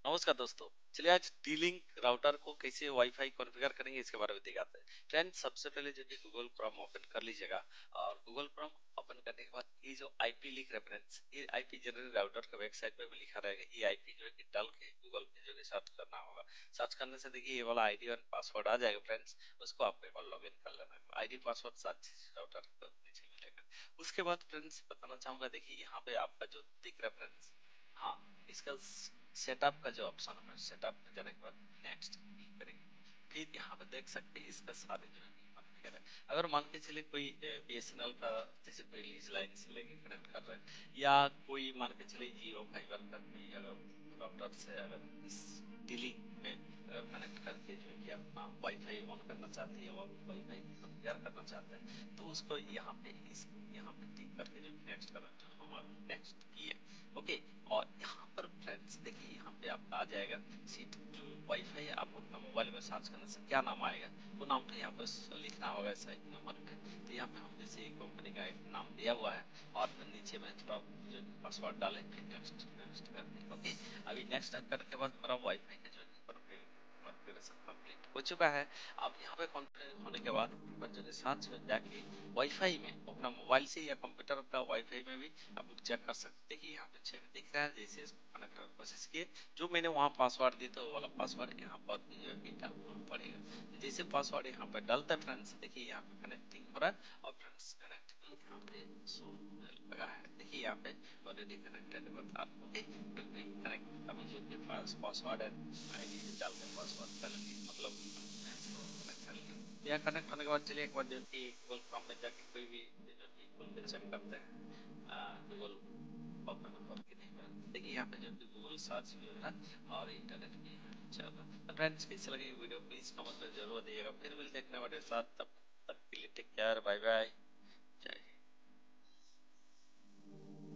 नमस्कार दोस्तों। चलिए आज डी-लिंक राउटर को कैसे वाईफाई कॉन्फ़िगर करेंगे इसके बारे में दिखाते हैं। फ्रेंड्स सबसे पहले जो है गूगल क्रोम ओपन कर लीजिएगा और गूगल क्रोम ओपन करने के बाद ये जो आईपी लिंक रेफरेंस ये आईपी जनरल राउटर का वेबसाइट पे भी लिखा रहेगा। ये आईपी जो है कि डाल के गूगल पे जो है सर्च करना होगा। सर्च करने से देखिए ये वाला आईडी और पासवर्ड आ जाएगा फ्रेंड्स। उसको आपको एक बार लॉगिन कर लेना है। आईडी पासवर्ड साथ राउटर को नीचे मिलेगा। उसके बाद फ्रेंड्स बताना चाहूंगा देखिए यहाँ पे आपका जो दिख रहा है फ्रेंड्स, हाँ, इसका सेटअप का जो ऑप्शन है सेटअप में जाने के बाद नेक्स्ट क्लिक करेंगे। फिर यहाँ पे देख सकते हैं इसका सारे जो है कॉन्फ़िगर है। अगर मान के चलिए कोई बीएसएनएल का जैसे कोई लीज लाइन से लेके कनेक्ट कर रहे हैं या कोई मान के चलिए जियो फाइबर का कोई अगर राउटर से अगर इस डी में कनेक्ट करके जो है कि अपना वाईफाई ऑन करना चाहते हैं और वाईफाई कॉन्फ़िगर करना चाहते हैं तो उसको यहाँ पे इस यहाँ पे टिक करके जो नेक्स्ट करना जो हमारा नेक्स्ट किया। ओके, और यहाँ पर फ्रेंड्स देखिए यहाँ पे आपका आ जाएगा सीट जो वाईफाई है। आप अपना मोबाइल में सर्च करने से क्या नाम आएगा वो नाम तो यहाँ पर लिखना होगा ऐसा एक नंबर पे। तो यहाँ पे हम जैसे कंपनी का एक नाम दिया हुआ है और फिर नीचे में थोड़ा जो पासवर्ड डालें फिर नेक्स्ट नेक्स्ट कर दें। ओके, अभी नेक्स्ट करने के बाद हमारा वाईफाई का जो कॉन्फ़िगरेशन कंप्लीट हो चुका है। अब यहाँ पे कॉन्फ़िगर होने के बाद ऊपर जो है सर्च में जाके वाईफाई में अपना मोबाइल से या कंप्यूटर का वाईफाई में भी आप लोग चेक कर सकते हैं। देखिए यहाँ पे चेक दिख रहा है जैसे इसको कनेक्ट करने की कोशिश किए जो मैंने वहाँ पासवर्ड दिया तो वो वाला पासवर्ड यहाँ पर भी डालना पड़ेगा। जैसे पासवर्ड यहाँ पे डालता है फ्रेंड्स देखिए यहाँ पे कनेक्टिंग हो रहा है और फ्रेंड्स कनेक्टिंग यहाँ पे शो लगा है। देखिए यहाँ पे ऑलरेडी कनेक्टेड बता कनेक्ट अभी जो के पास पासवर्ड है आईडी डाल के पासवर्ड डालेंगे मतलब इसको कनेक्ट कर लेंगे। यहाँ कनेक्ट होने के बाद चलिए एक बार जो कि गूगल क्रोम में जाके कोई भी जो कि खोल के चेक करते हैं गूगल ओपन होकर के नहीं बना। देखिए यहाँ पे जो कि गूगल सर्च भी हो रहा है और इंटरनेट भी चल रहा है। तो फ्रेंड्स कैसे लगे वीडियो प्लीज कमेंट में जरूर दिएगा। फिर मिलते हैं एक नए वीडियो के साथ, तब तक के लिए टेक केयर, बाय बाय।